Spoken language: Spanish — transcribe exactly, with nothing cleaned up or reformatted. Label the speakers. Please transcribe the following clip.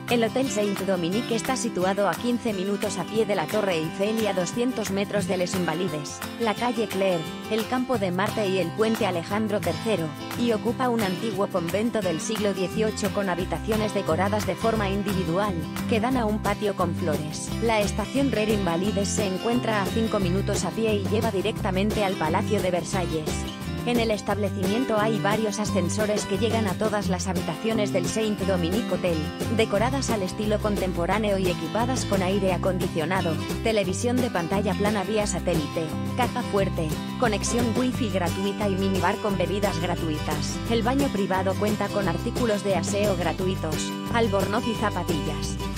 Speaker 1: El Hotel Saint-Dominique está situado a quince minutos a pie de la Torre Eiffel y a doscientos metros de Les Invalides, la calle Claire, el Campo de Marte y el Puente Alejandro tercero, y ocupa un antiguo convento del siglo dieciocho con habitaciones decoradas de forma individual, que dan a un patio con flores. La estación Les Invalides se encuentra a cinco minutos a pie y lleva directamente al Palacio de Versalles. En el establecimiento hay varios ascensores que llegan a todas las habitaciones del Saint-Dominique Hotel, decoradas al estilo contemporáneo y equipadas con aire acondicionado, televisión de pantalla plana vía satélite, caja fuerte, conexión wifi gratuita y minibar con bebidas gratuitas. El baño privado cuenta con artículos de aseo gratuitos, albornoz y zapatillas.